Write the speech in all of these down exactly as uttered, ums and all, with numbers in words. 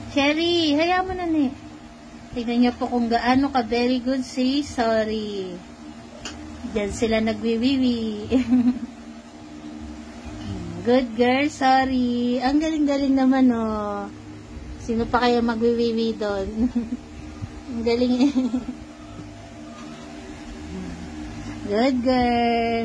Cherry, hayaan mo na ni. Tignan niyo po kung gaano ka very good si sorry. Diyan sila nagwiwiwi. Good girl, sorry. Ang galing-galing naman, oh. Sino pa kaya magwiwiwi doon? Ang galing eh. Good girl.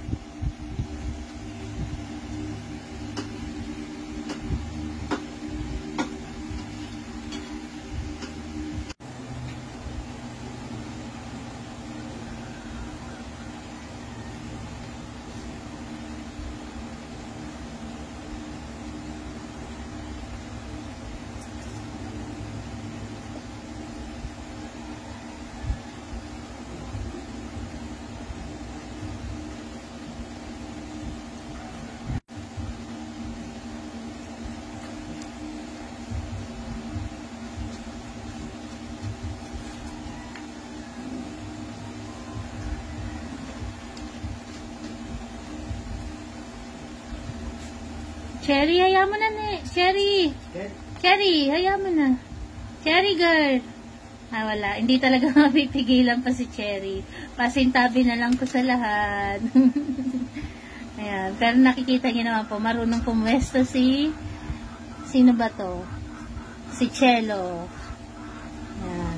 Cherry, hayaan mo na ni. Cherry. Cherry, hayaan mo na. Cherry girl. Ah, wala. Hindi talaga mapipigilan pa si Cherry. Pasintabi na lang ko sa lahat. Ayan. Pero nakikita niyo naman po, marunong pumwesto si... Sino ba to? Si Cello. Ayan.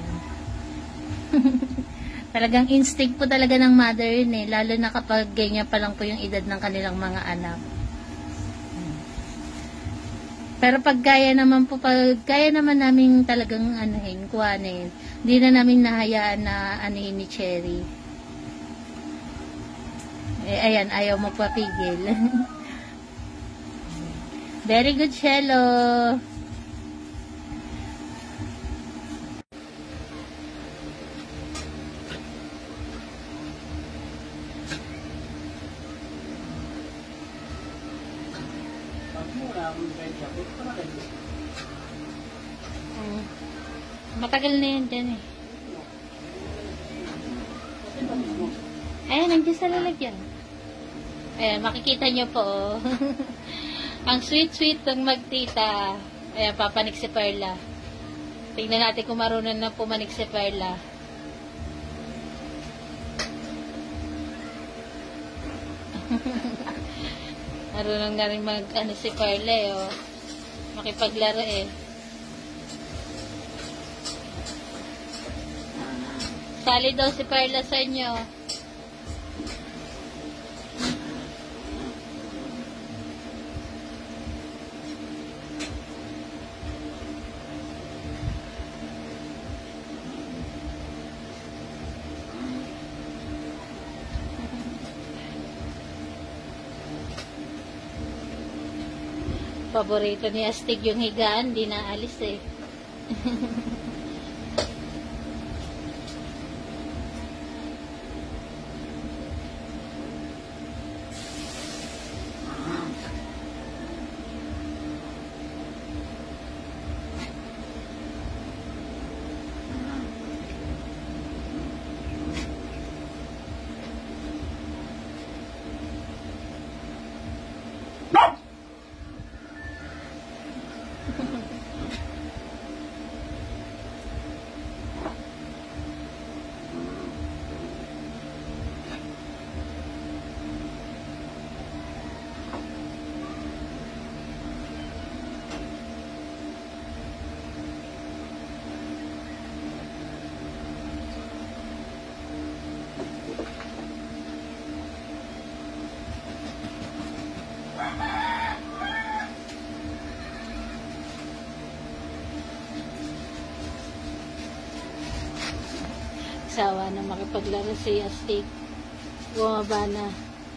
Talagang instinct po talaga ng mother yun eh. Lalo na kapag ganyan pa lang po yung edad ng kanilang mga anak. Pero pag kaya naman po, pag kaya naman namin talagang anuhin, kuhanin, hindi na namin nahayaan na anuhin ni Cherry. Eh, ayan, ayaw mo papigil. Very good, Cello. Hmm. Matagal na yan dyan eh. Ayan, nandiyan sa lalagyan. Ayan, makikita nyo po. Oh. Ang sweet-sweet ng magtita. Ayan, papanik si Perla. Tingnan natin kung marunong na pumanik si Perla. Marunong na rin mag, ano si Perla eh, oh. Makipaglaro eh. Sali daw si Perla sa inyo. Paborito ni Astig yung higaan, di na alis eh. Sawa na makipaglaro si Astig. Bumaba na.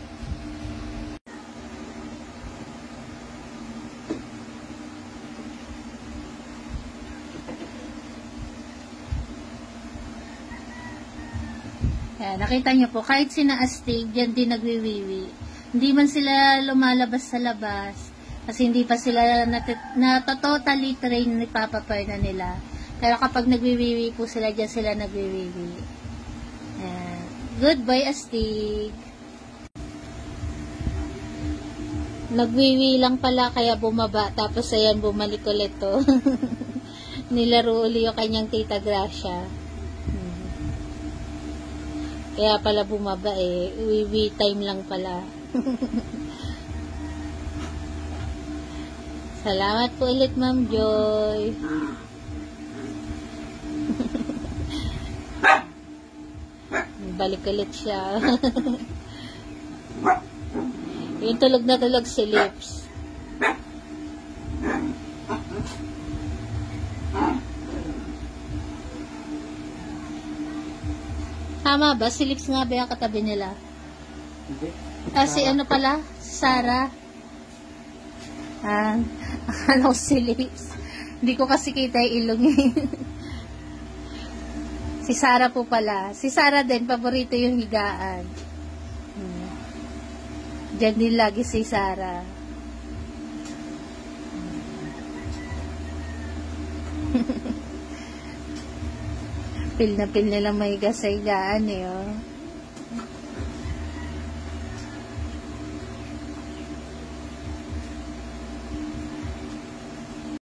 Kaya, nakita nyo po, kahit sina Astig, dyan din nagwiwiwi. Hindi man sila lumalabas sa labas. Kasi hindi pa sila na-totally train ni Papa Pearl na nila. Pero kapag nagwiwiwi po sila, dyan sila nagwiwiwi. Ayan. Good boy, Astig. Nagwiwi lang pala, kaya bumaba. Tapos ayan, bumalik ulit to. Nilaro uli yung kanyang tita Gracia. Hmm. Kaya pala bumaba eh. Uwi time lang pala. Salamat po ulit, Ma'am Joy. Balik ulit siya. Yung tulog na tulog si Lips. Tama ba? Si Lips nga ba yung katabi nila? Hindi. Kasi ano pala? Sarah. Ah, akala ko si Lips. Hindi ko kasi kita yung ilong eh. Si Sarah po pala. Si Sarah din, paborito yung higaan. Hmm. Diyan din lagi si Sarah. Pil na pil nilang mahiga sa higaan eh, oh.